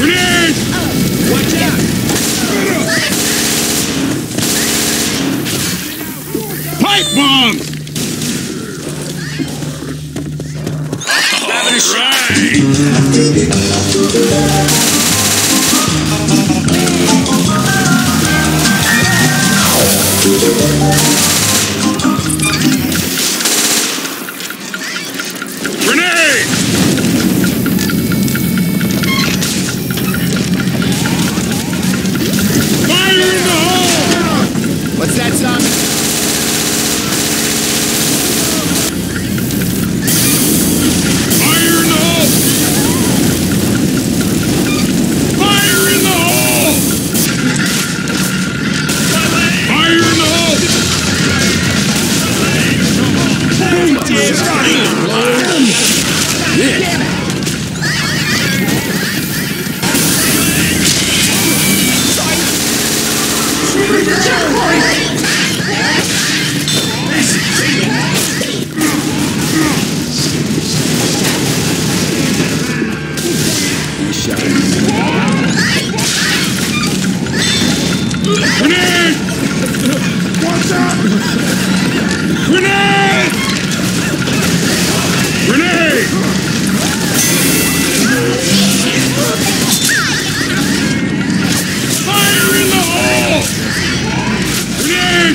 Grenade! Watch out! Pipe bomb! All Grenade! Fire in the hole! What's that, zombie? Fire in the hole! Fire in the hole! Fire in the hole! Grenade! Watch out! Grenade! Grenade! Fire in the hole! Grenade!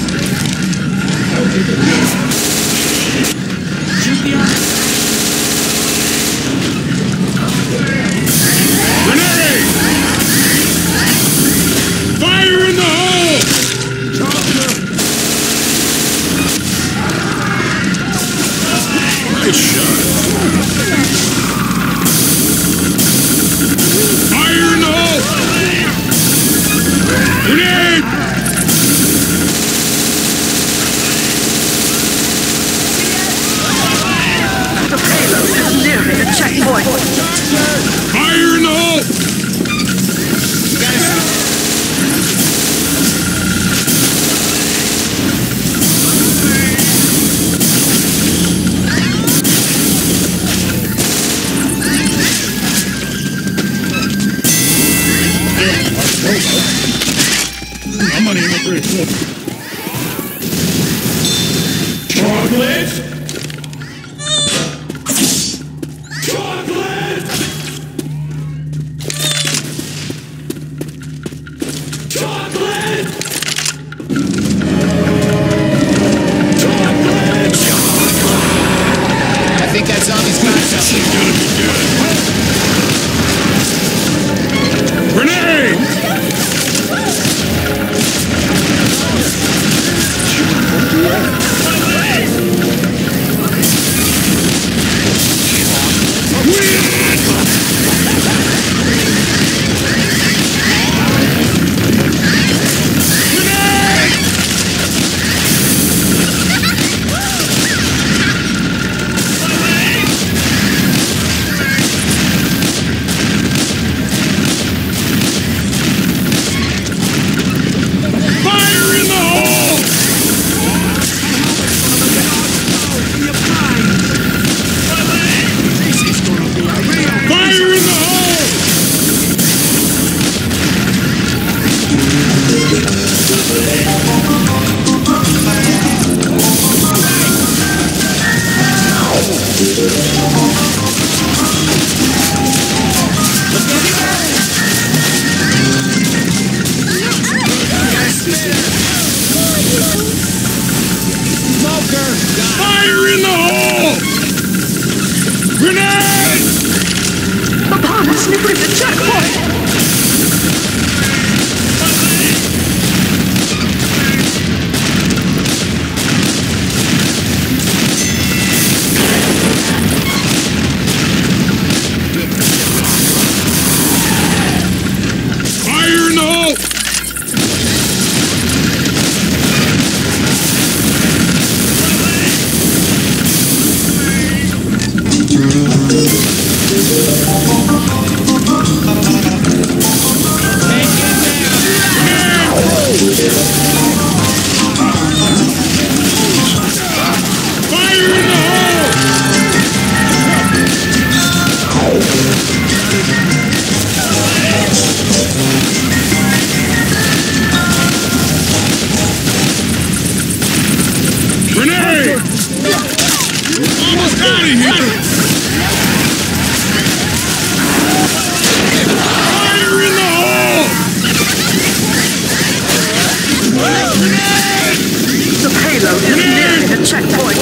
Shoot the eye! Grenade! Fire in the hole! Nice shot. Fire in the hole! Grenade! The payload is nearing the checkpoint. Fire in the hole! I'm not even pretty cool. Chocolate! Chocolate! Chocolate! Chocolate! I think that zombie's got something. Grenade! almost out of here! Fire in the hole! The payload is nearing the checkpoint.